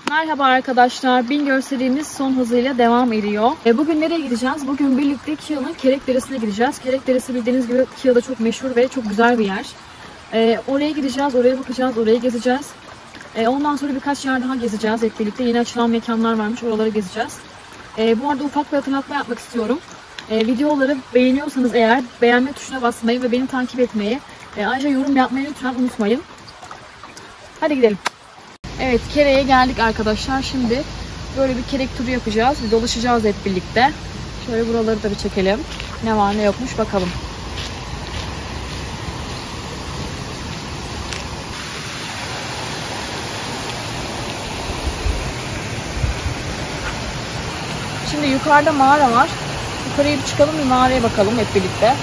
Merhaba arkadaşlar, Bingöl serimiz son hızıyla devam ediyor. Bugün nereye gideceğiz? Bugün birlikte Kilya'nın Kerekderesi'ne gideceğiz. Kerekderesi bildiğiniz gibi Kilya'da çok meşhur ve çok güzel bir yer. Oraya gideceğiz, oraya bakacağız, orayı gezeceğiz. Ondan sonra birkaç yer daha gezeceğiz hep birlikte. Yeni açılan mekanlar varmış, oraları gezeceğiz. Bu arada ufak bir hatırlatma yapmak istiyorum. Videoları beğeniyorsanız eğer beğenme tuşuna basmayı ve beni takip etmeyi, ayrıca yorum yapmayı lütfen unutmayın. Hadi gidelim. Evet, Kere'ye geldik arkadaşlar. Şimdi böyle bir Kerek turu yapacağız. Bir dolaşacağız hep birlikte. Şöyle buraları da bir çekelim. Ne var ne yokmuş bakalım. Şimdi yukarıda mağara var. Yukarıya bir çıkalım, bir mağaraya bakalım hep birlikte.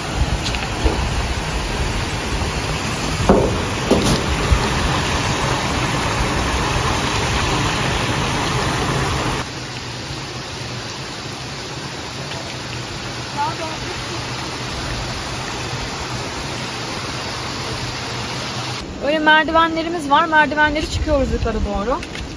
Böyle merdivenlerimiz var. Merdivenleri çıkıyoruz yukarı doğru.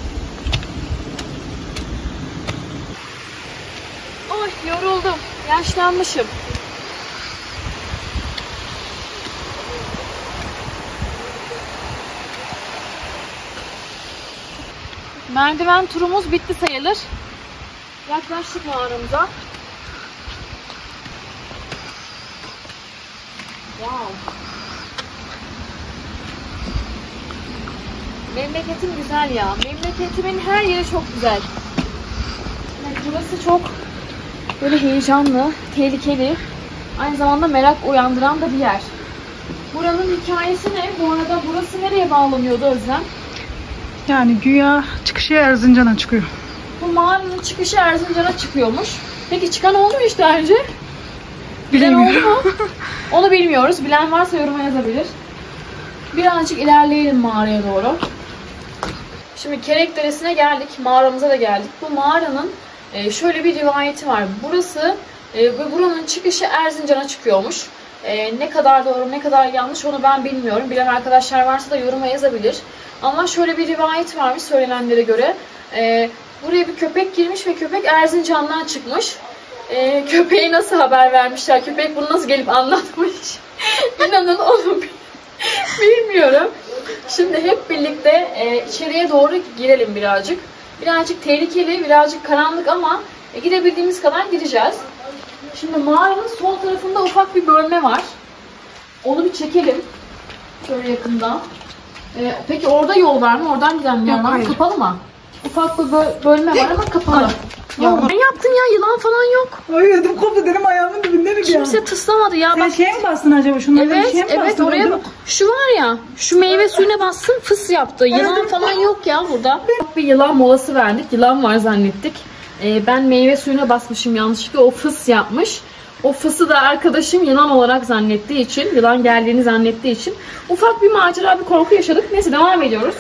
Oy, yoruldum. Yaşlanmışım. Merdiven turumuz bitti sayılır. Yaklaştık mağaramıza. Wow. Memleketim güzel ya. Memleketimin her yeri çok güzel. Yani burası çok böyle heyecanlı, tehlikeli, aynı zamanda merak uyandıran da bir yer. Buranın hikayesi ne? Bu arada burası nereye bağlanıyordu Özlem? Yani güya çıkışı Erzincan'a çıkıyor. Bu mağaranın çıkışı Erzincan'a çıkıyormuş. Peki çıkan oldu mu hiç daha önce? Bilen oldu mu? Onu bilmiyoruz. Bilen varsa yoruma yazabilir. Birazcık ilerleyelim mağaraya doğru. Şimdi Kerekderesi'ne geldik. Mağaramıza da geldik. Bu mağaranın şöyle bir rivayeti var. Burası ve buranın çıkışı Erzincan'a çıkıyormuş. Ne kadar doğru, ne kadar yanlış onu ben bilmiyorum. Bilen arkadaşlar varsa da yoruma yazabilir. Ama şöyle bir rivayet varmış söylenenlere göre. Buraya bir köpek girmiş ve köpek Erzincan'dan çıkmış. Köpeğe nasıl haber vermişler? Köpek bunu nasıl gelip anlatmış? İnanın onu bilmiyorum. Şimdi hep birlikte içeriye doğru girelim birazcık. Birazcık tehlikeli, birazcık karanlık ama gidebildiğimiz kadar gideceğiz. Şimdi mağaranın sol tarafında ufak bir bölme var. Onu bir çekelim. Şöyle yakından. Peki orada yol var mı? Oradan giden bir yer var mı? Kapalı mı? Ufak bir bölme var ama kapalı. Ya ne yaptın ya? Yılan falan yok. Ay ödüm koptu dedim, ayağımın dibinde mi? Kimse tıslamadı ya. Sen şeye mi bastın acaba? Şunlardan evet, şeye mi evet bastın? oraya bak. Şu var ya, şu meyve suyuna bassın fıs yaptı. Yılan falan yok ya burada. Bir yılan molası verdik. Yılan var zannettik. Ben meyve suyuna basmışım yanlışlıkla. O fıs yapmış. O fısı da arkadaşım yılan olarak zannettiği için, yılan geldiğini zannettiği için ufak bir macera, bir korku yaşadık. Neyse devam ediyoruz.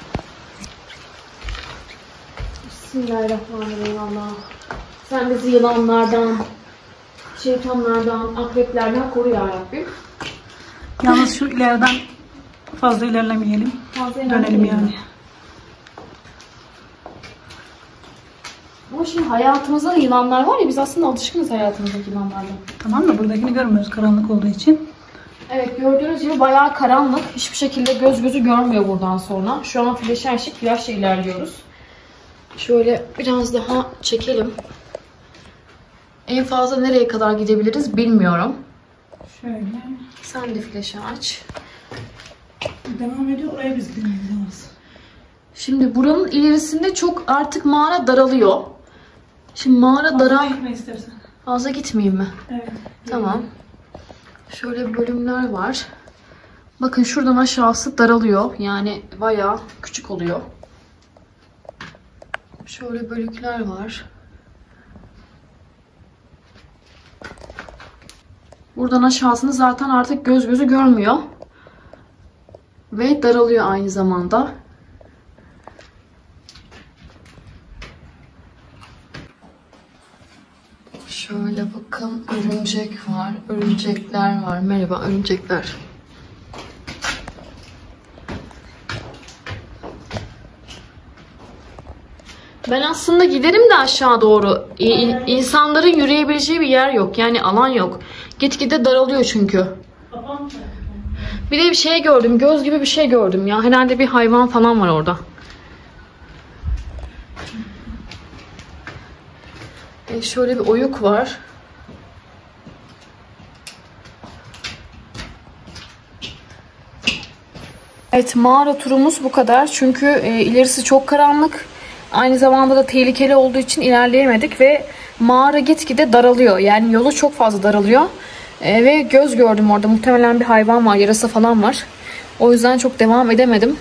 Bismillahirrahmanirrahim. Allah. Sen bizi yılanlardan, şeytanlardan, akreplerden koru ya Rabbim. Yalnız şu ileriden fazla ilerlemeyelim. Dönelim yani. Ama şimdi hayatımızda da yılanlar var ya, biz aslında alışkınız hayatımızdaki yılanlardan. Tamam da buradakini görmüyoruz karanlık olduğu için. Evet, gördüğünüz gibi bayağı karanlık. Hiçbir şekilde gözü görmüyor buradan sonra. Şu an flaşla ilerliyoruz. Şöyle biraz daha çekelim. En fazla nereye kadar gidebiliriz bilmiyorum. Şöyle. Sen de flaşı aç. Devam ediyor, oraya biz gidemeyiz. Şimdi buranın ilerisinde çok artık mağara daralıyor. Şimdi mağara Gitme istersen. Fazla gitmeyeyim mi? Evet. Tamam. Şöyle bölümler var. Bakın şuradan aşağısı daralıyor. Yani bayağı küçük oluyor. Şöyle bölükler var. Buradan aşağısını zaten artık göz görmüyor. Ve daralıyor aynı zamanda. Şöyle bakın, örümcek var, örümcekler var. Merhaba örümcekler. Ben aslında giderim de aşağı doğru. İnsanların yürüyebileceği bir yer yok. Yani alan yok. Gitgide daralıyor çünkü. Bir de bir şey gördüm. Göz gibi bir şey gördüm ya. Herhalde bir hayvan falan var orada. Şöyle bir oyuk var. Evet, mağara turumuz bu kadar. Çünkü ilerisi çok karanlık. Aynı zamanda da tehlikeli olduğu için ilerleyemedik ve mağara gitgide daralıyor. Yani yolu çok fazla daralıyor. Ve göz gördüm orada. Muhtemelen bir hayvan var, yarasa falan var. O yüzden çok devam edemedim.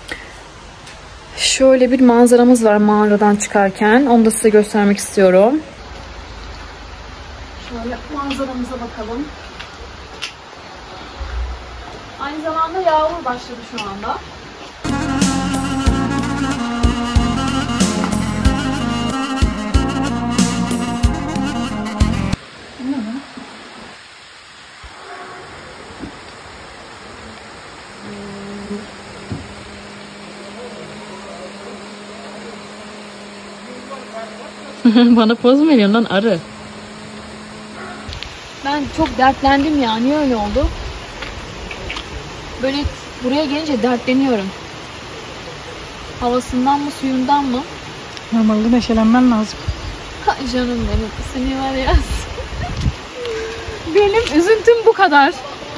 Şöyle bir manzaramız var mağaradan çıkarken. Onu da size göstermek istiyorum. Şöyle manzaramıza bakalım. Aynı zamanda yağmur başladı şu anda. Bana poz mu veriyorsun lan arı? Ben çok dertlendim ya. Niye öyle oldu? Böyle buraya gelince dertleniyorum. Havasından mı, suyundan mı? Normalde neşelenmen lazım. Ay canım benim. Seni var ya. Benim üzüntüm bu kadar.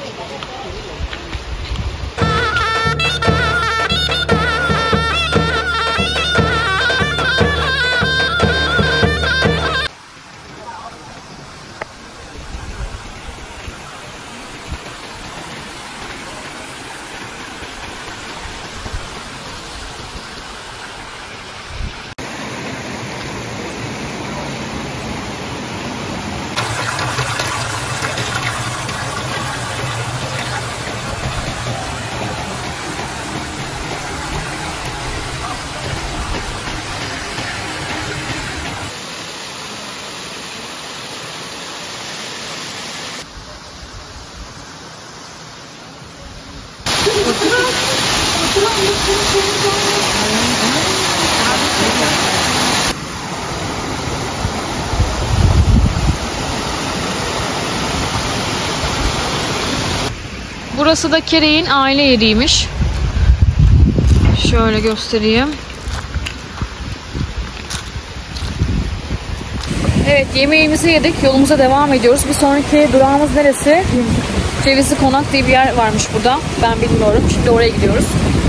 Burası da Kere'in aile yeriymiş. Şöyle göstereyim. Evet, yemeğimizi yedik. Yolumuza devam ediyoruz. Bir sonraki durağımız neresi? Cevizli Konak diye bir yer varmış burada. Ben bilmiyorum. Şimdi oraya gidiyoruz.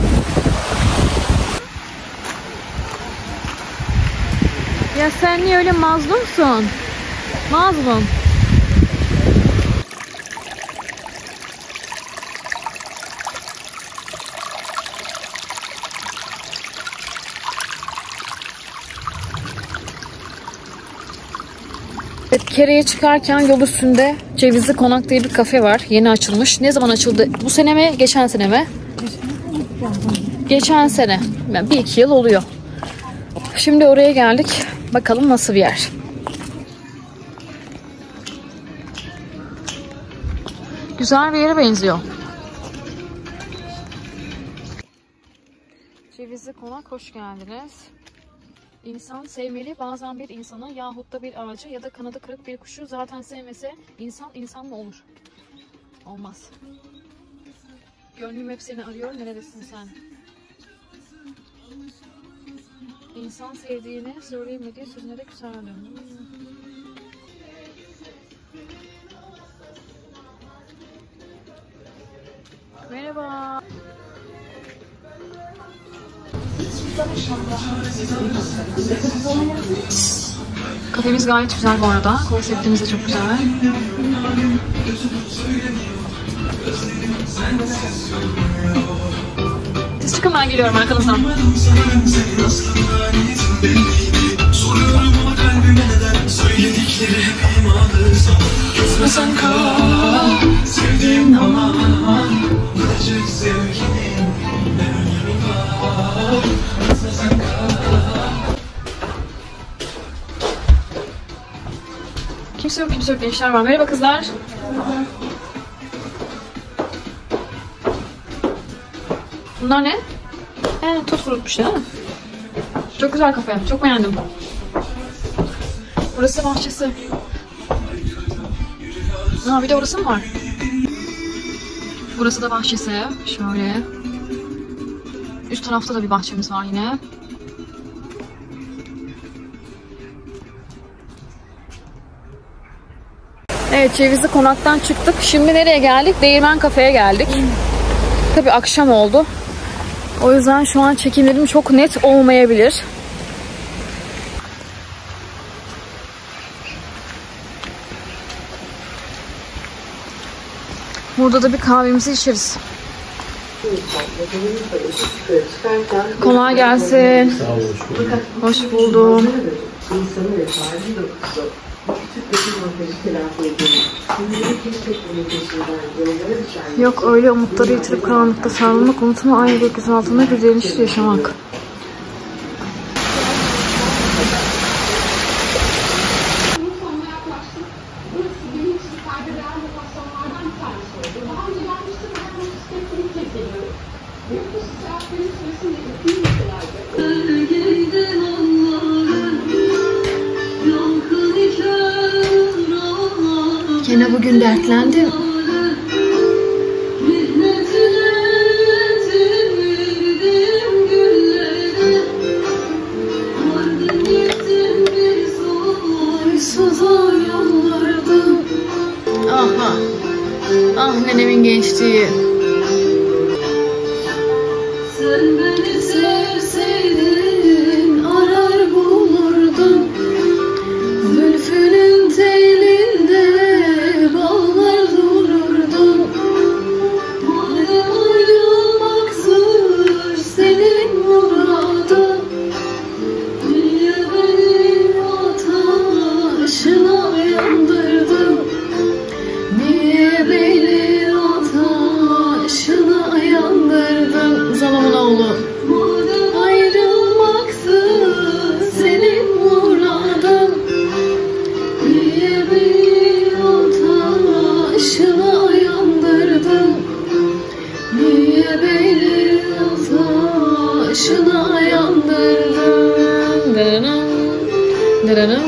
Ya sen niye öyle mazlumsun? Mazlum. Evet, Kere'ye çıkarken yol üstünde Cevizli Konak diye bir kafe var. Yeni açılmış. Ne zaman açıldı? Bu sene mi? Geçen sene mi? Geçen sene. Yani 1-2 yıl oluyor. Şimdi oraya geldik. Bakalım nasıl bir yer. Güzel bir yere benziyor. Cevizli Konak, hoş geldiniz. İnsan sevmeli, bazen bir insanı yahut da bir ağacı ya da kanadı kırık bir kuşu zaten sevmese insan mı olur? Olmaz. Gönlüm hep seni arıyor, neredesin sen? İnsan sevdiğini söyleyemediği sözüne de küserdim. Merhaba. Kafemiz gayet güzel bu arada. Konseptimiz de çok güzel. Siz çıkın, ben geliyorum arkanızdan. Sen kal, sevdiğim zaman gidecek sevgilim. Kimse yok, gençler var. Merhaba kızlar. Bunlar ne? Tut kurutmuş değil mi? Çok güzel kafe. Çok beğendim. Burası bahçesi. Bir de orası mı var? Burası da bahçesi. Şöyle. Üst tarafta da bir bahçemiz var yine. Evet, Cevizli Konak'tan çıktık. Şimdi nereye geldik? Değirmen Kafe'ye geldik. Tabii akşam oldu. O yüzden şu an çekimlerim çok net olmayabilir. Burada da bir kahvemizi içeriz. Kolay gelsin. Hoş buldum. Yok öyle umutları yitirip karanlıkta sarılmak, unutma aynı gökyüzü altında bir direnişle yaşamak. Yine bugün dertlendim. Aha. Ah nenemin gençliği. Sen beni sevseydin arar bulurdun. Zülfünün telinde bağlar dururdun. Madem ayrılmaktır senin muradın, niye beni ateşine yandırdın? Niye beni ateşine yandırdın? Zalımın oğlu. Ayrılmaktır senin muradın, niye beni ateşine yandırdın? Niye beni ateşine yandırdın? Dırırım, dırırım.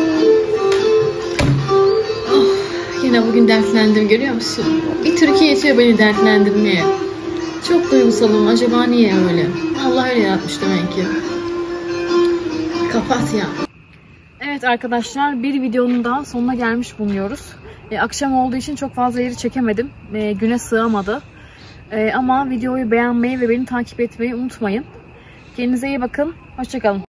Yine bugün dertlendim, görüyor musun? Bir Türkiye yetiyor beni dertlendirmeye. Çok duygusalım. Acaba niye öyle? Allah öyle yaratmış demek ki. Kapat ya. Evet arkadaşlar, bir videonun daha sonuna gelmiş bulunuyoruz. Akşam olduğu için çok fazla yeri çekemedim. Güne sığamadı. Ama videoyu beğenmeyi ve beni takip etmeyi unutmayın. Kendinize iyi bakın. Hoşça kalın.